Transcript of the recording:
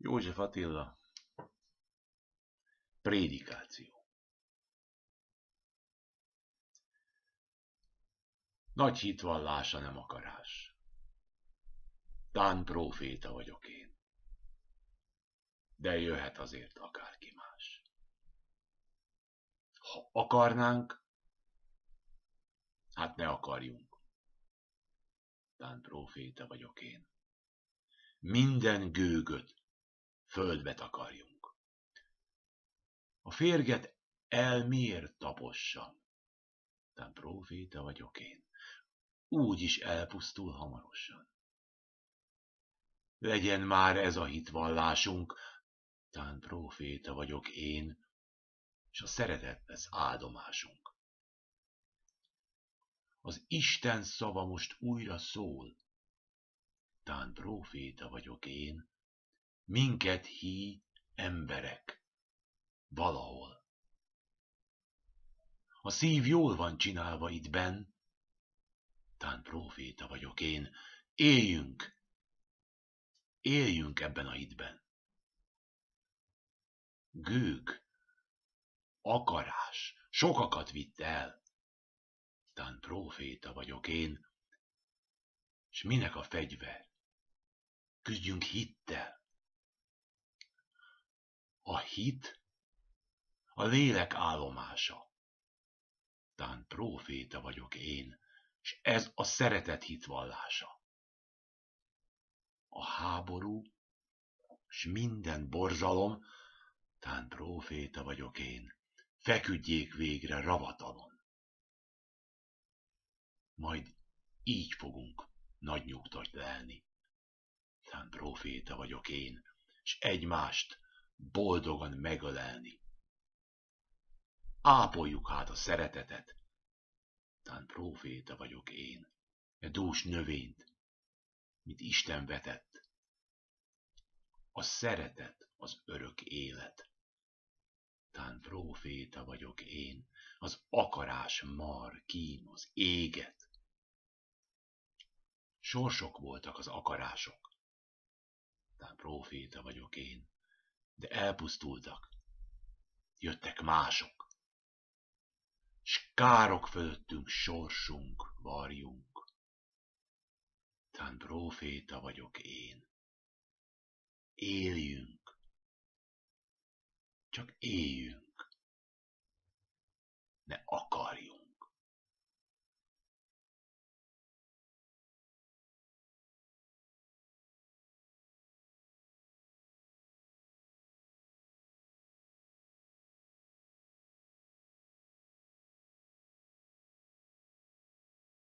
József Attila, prédikáció. Nagy hitvallása nem akarás. Tán próféta vagyok én. De jöhet azért akárki más. Ha akarnánk, hát ne akarjunk. Tán próféta vagyok én. Minden gőgöt földbe takarjunk. A férget miért tapossam? Tán próféta vagyok én. Úgy is elpusztul hamarosan. Legyen már ez a hitvallásunk, tán próféta vagyok én, s a szeretet lesz áldomásunk. Az Isten szava most újra szól, tán próféta vagyok én, minket hív emberek valahol. A szív jól van csinálva itt benn, tán próféta vagyok én, éljünk ebben a hitben. Gőg, akarás, sokakat vitt el, tán próféta vagyok én, s minek a fegyver? Küzdjünk hittel. A hit a lélek állomása. Tán próféta vagyok én, s ez a szeretet hitvallása. A háború, s minden borzalom, tán próféta vagyok én, feküdjék végre ravatalon. Majd így fogunk nagy nyugtat lelni, tán próféta vagyok én, s egymást boldogan megölelni. Ápoljuk hát a szeretetet, tán próféta vagyok én, e dús növényt, mint Isten vetett. A szeretet az örök élet, tán próféta vagyok én, az akarás mar, kínos, éget. Sorsok voltak az akarások, tán próféta vagyok én, de elpusztultak, jöttek mások. S károk fölöttünk sorsunk, varjunk, tán próféta vagyok én. Éljünk, csak éljünk.